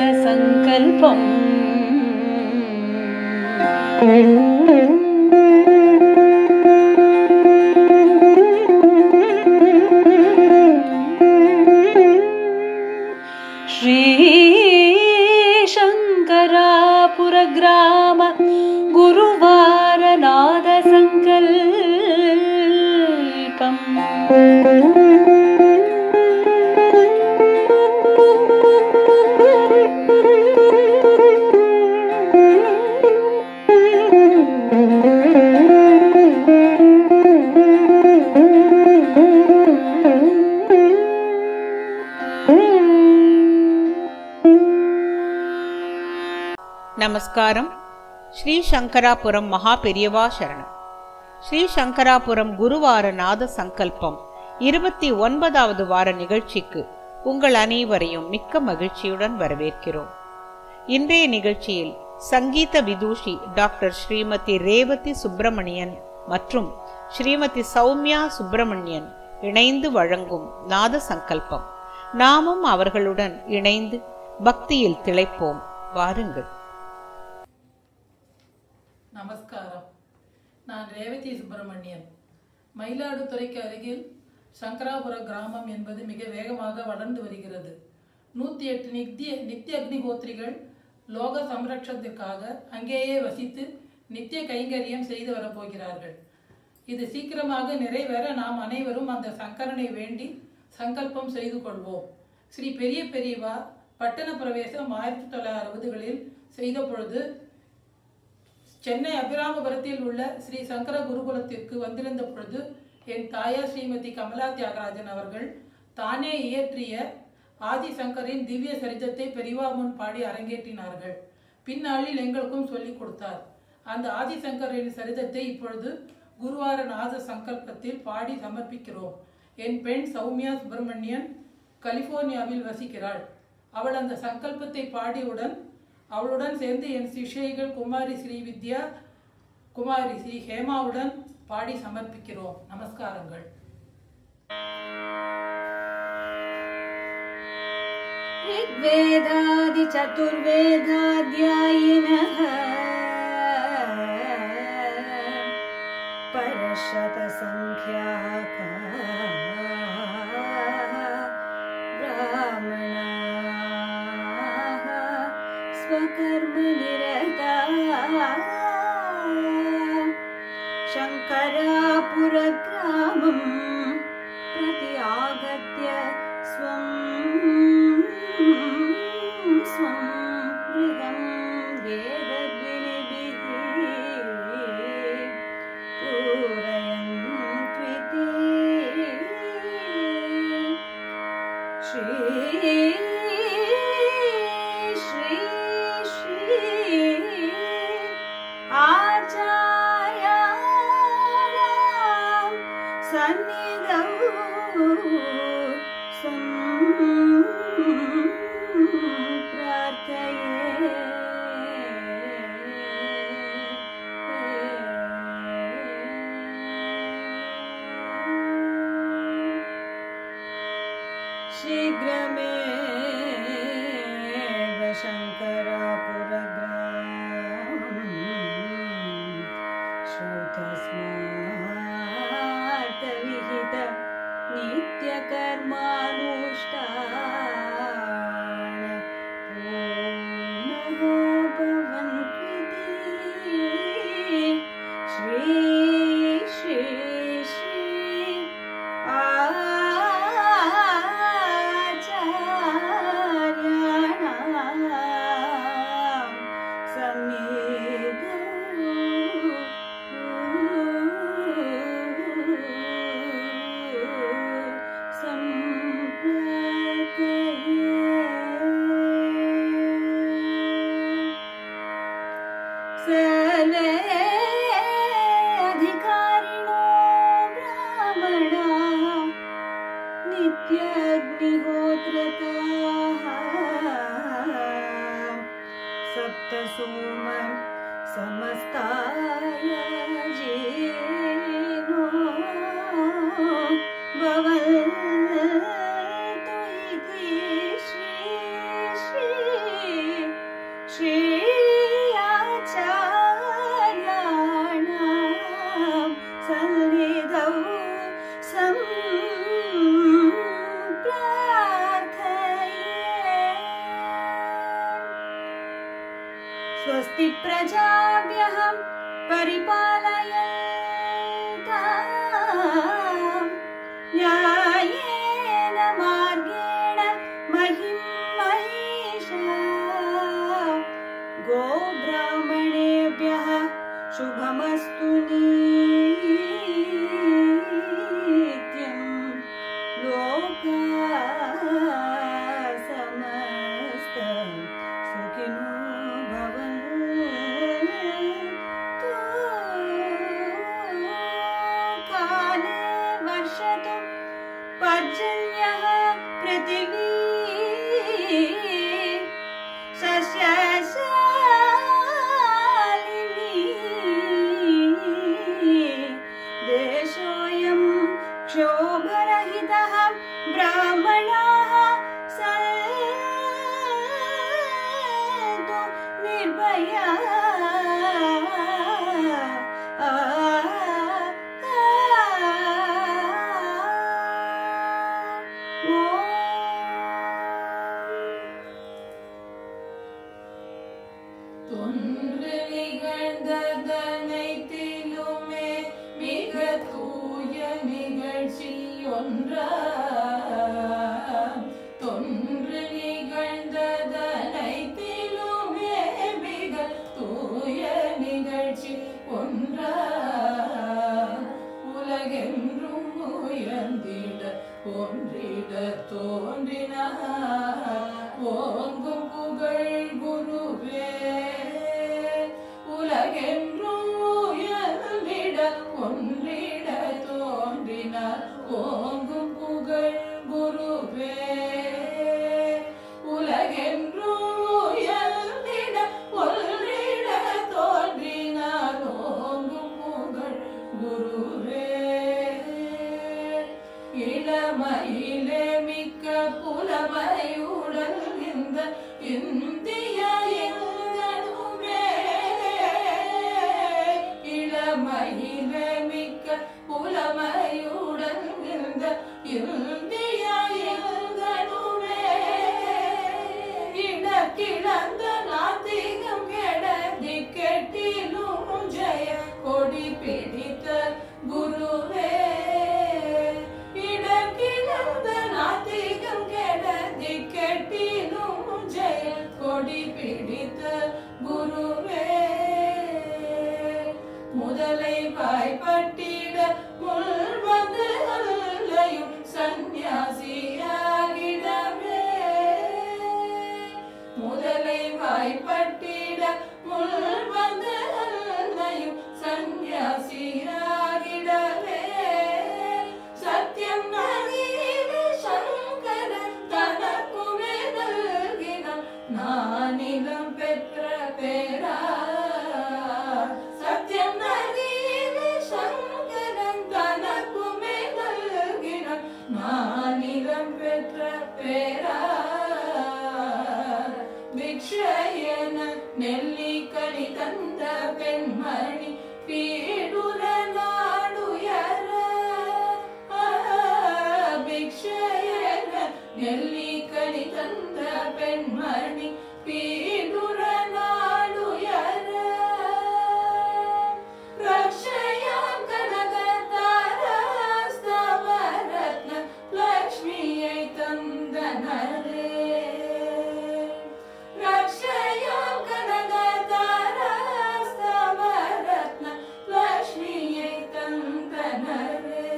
नादसङ्कल्पम् श्री शंकरापुरग्राम गुरुवार नादसङ्कल्पम् நமஸ்காரம். ஸ்ரீ சங்கராபுரம் மகா பெரியவா சரணம். ஸ்ரீ சங்கராபுரம் குருவார நாத சங்கல்பம் 29வது வார நிகழ்ச்சிக்கு உங்கள் அனைவரையும் மிக்க மகிழ்ச்சியுடன் வரவேற்கிறோம். இன்றைய நிகழ்ச்சியில் சங்கீத விதூஷி டாக்டர் ஸ்ரீமதி ரேவதி சுப்பிரமணியன் மற்றும் ஸ்ரீமதி சௌமியா சுப்பிரமணியன் இணைந்து வழங்கும் நாத சங்கல்பம். நாமும் அவர்களுடன் இணைந்து பக்தியில் திளைப்போம். வாருங்கள். நமஸ்காரம். நான் ரேவதி சுப்பிரமணியன். மயிலாடுதுறைக்கு அருகில் சங்கராபுர கிராமம் என்பது மிக வேகமாக வளர்ந்து வருகிறது. 108 நித்திய அக்னிஹோத்திரிகள் லோக சம்ரட்சணத்திற்காக அங்கேயே வசித்து நித்திய கைங்கரியம் செய்து வரப்போகிறார்கள். இது சீக்கிரமாக நிறைவேற நாம் அனைவரும் அந்த சங்கரனை வேண்டி சங்கல்பம் செய்து கொள்வோம். ஸ்ரீ பெரிய பெரியவா பட்டண பிரவேசம் 1960களில் செய்த பொழுது சென்னை அபிராமபுரத்தில் உள்ள ஸ்ரீ சங்கர குருகுலத்திற்கு வந்திருந்த பொழுது என் தாயார் ஸ்ரீமதி கமலா தியாகராஜன் அவர்கள் தானே இயற்றிய ஆதிசங்கரின் திவ்ய சரிதத்தை பெரியவா முன் பாடி அரங்கேற்றினார்கள். பின்னாளில் எங்களுக்கும் சொல்லிக் கொடுத்தார். அந்த ஆதிசங்கரின் சரிதத்தை இப்பொழுது குருவார நாத சங்கல்பத்தில் பாடி சமர்ப்பிக்கிறோம். என் பெண் சௌமியா சுப்பிரமணியன் கலிபோர்னியாவில் வசிக்கிறாள். அவள் அந்த சங்கல்பத்தை பாடியவுடன் அவளுடன் சேர்ந்து என் சிஷ்யைகள் குமாரி ஸ்ரீ வித்யா, குமாரி ஸ்ரீ ஹேமாவுடன் பாடி சமர்ப்பிக்கிறோம். நமஸ்காரங்கள். ऋग्वेदादि चतुर्वेदाध्यायिनः परशतसंख्याकाः ब्राह्मणाः स्वकर्मनिरताः शङ्करापुरग्रामं प्रति आगत्य स्वं गृहं वेदद्विनिभिः पूरयन्त्विति श्री आचार्याणां सन्निधौ शीघ्रमेव शङ्करापुरग्रामं श्रुतस्मात् विहित नित्यकर्मानुष्ठान पूर्णः भवन्त्विति श्री आचार्याणां सन्निधौ सर्वे अधिकारिणो ब्राह्मणाः नित्याग्निहोत्रताः सप्तसोम समस्ताय जीनो भवन्तु इति श्री स्वस्ति प्रजाभ्यः परिपालयन्ताम् न्यायेन मार्गेण महिं महिषा गोब्राह्मणेभ्यः शुभमस्तु नित्यं लोकाः समस्तं सुखिनो भवन्तु काले वर्षतु पर्जन्यः पृथिवी देशोऽयं क्षोभरहितः ब्राह्मणाः सन्तु निर्भयाः தொன்று நிகழ்ந்ததனைத்திலுமே மிக தூய நிகழ்ச்சி ஒன்றாம். தொன்று நிகழ்ந்ததனைத்திலுமே மிக தூய நிகழ்ச்சி ஒன்றாம். உலகென்றும் உயர்ந்திட ஒன்றிட தோன்றினார் ஓங்கும் புகழ் குருவே. உலகென்றும் உயர்ந்திட ஒன்றிட தோன்றினார் ஓங்கும் புகழ் குருவே. உலகென்றும் உயர்ந்திட ஒன்றிட தோன்றினார் ஓங்கும் புகழ் குருவே. இளமையிலே மிக்க புலமையுடன் இந்த இந்திய எங்கனுமே. இளமையிலே மிக்க புலமையுடன் இந்த இந்திய எங்கனுமே. இடக்கிழந்த நாத்திகம் கெடதி கெட்டிலும் ஜெய கொடி பிடித்த குருவே. இடக்கிழந்த நாத்திகம் கெடதி கெட்டிலும் ஜெய கொடி பிடித்த குருவே. முதலை வாய்ப்பட்டிட முள்வது அல்லையும் சந்நியாசியாகிடவே. முதலை வாய்ப்பட்டிட முள்வது அல்லையும் சந்நியாசியாகிடவே. சத்தியம் நவீன சங்கரன் தனக்குமே நல்கினான் நானிலம் பெற்ற பேரா. சத்தியம் நவீன சங்கரன் தனக்குமே நல்கினான் நானிலம் பெற்ற பேரா. பிக்ஷயன நெல்லிக்கனி தந்த பெண்மணி பீடுர நாடுயர. பிக்ஷயன நெல்லிக்கனி தந்த பெண்மணி பீடுர நாடுயர. ரக்ஷயாம் கனகதாரஸ்தவரத்ன லக்ஷ்மியை தந்தனரே. ரக்ஷயாம் கனகதாரஸ்தவரத்ன லக்ஷ்மியை தந்தனரே.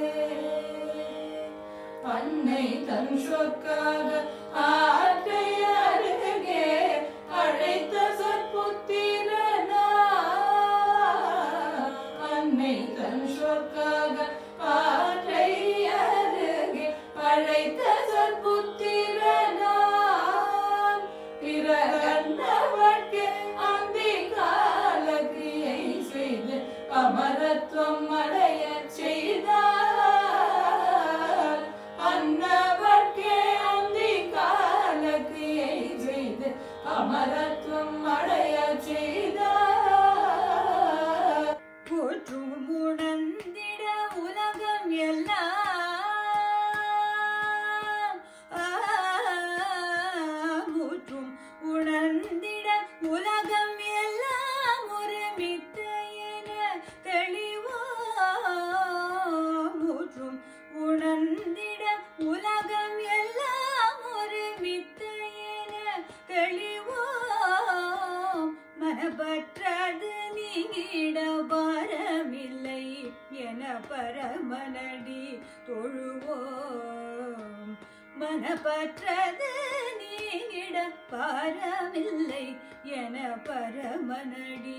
அன்னை தன் சொற்காக ஆற்றை அருகே அழைத்த சொற்க தெளிவோம் மனப்பற்றது நீங்கிட பாரமில்லை என பரமனடி தொழுவோம் மனப்பற்றது நீங்கிட பாரமில்லை என பரமனடி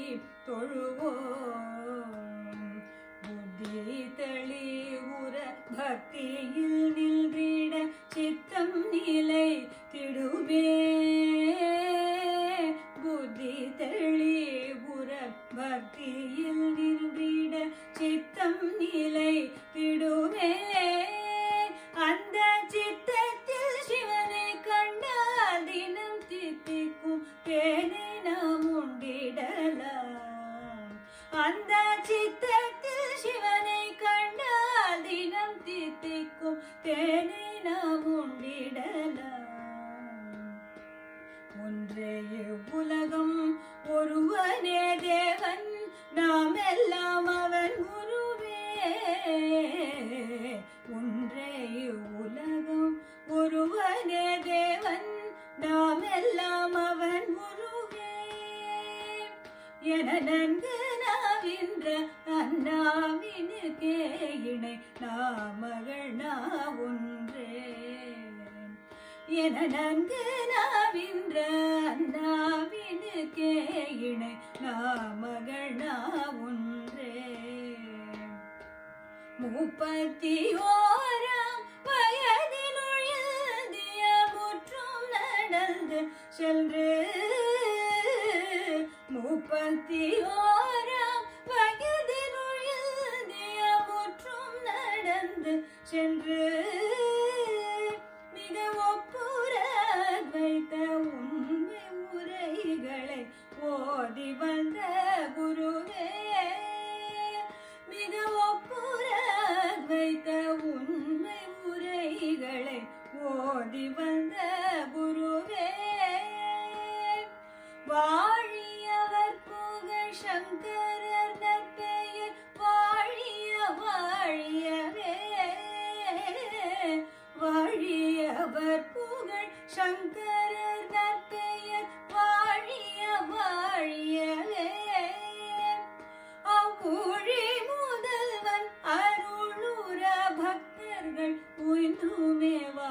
தொழுவோம் புத்தி தெளிவுற பக்தியில் நின்றிட சித்தம் நிலை திடுமே புத்தி தெளிவுற பக்தியில் நின்றிட சித்தம் நிலை திடுமே அந்த சித்தத்தில் சிவனை கண்டால் தினம் தித்திக்கும் தேனை நாம் உண்டிடலாம் அந்த சித்தத்தில் சிவனை கண்டால் தினம் தித்திக்கும் தேனை நாம் உண்டிடலாம் ஒன்றே உலகம் ஒருவனே தேவன் நாம் எல்லாம் அவன் குருவே ஒன்றே உலகம் ஒருவனே தேவன் நாம் எல்லாம் அவன் குருவே என நன்கு நாவின்ற அண்ணாவினுக்கே இணை நாமகள் ஒன்றே என நன்கு நாவின்ற அண்ணாவினுக்கே இணை நாமகள் ஒன்றே 31ஆம் வயதினுள் எழுதிய முற்றும் நடந்து சென்று 31ஆம் வயதினுள் எழுதிய முற்றும் நடந்து சென்று மிக ஒப்புற வைத்த உண்மை உரைகளை ஓதி வந்த குருவே மிக ஒப்புற வைத்த உண்மை உரைகளை ஓதி வந்த குருவே வாழியவர் புகழ் சங்கரர் நற்பெயர் வாழிய வாழியவே வாழியவர் புகழ் சங்கரர் நற்பெயர் வாழிய வாழியவே அவ்வூழி முதல்வன் அருளுற பக்தர்கள் உய்ந்துமே